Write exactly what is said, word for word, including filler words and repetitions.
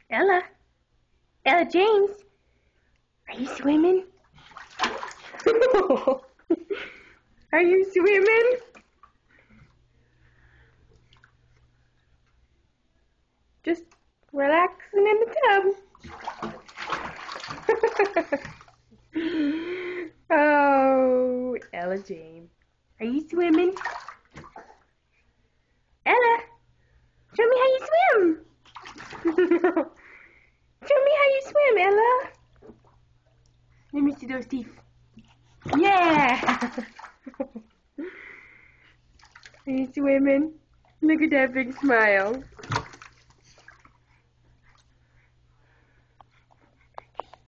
Ella? Ella James? Are you swimming? Are you swimming? Just relaxing in the tub. Oh, Ella James. Are you swimming? Ella, show me how you swim. Show me how you swim, Ella. Let me see those teeth. Yeah. Are you swimming? Look at that big smile.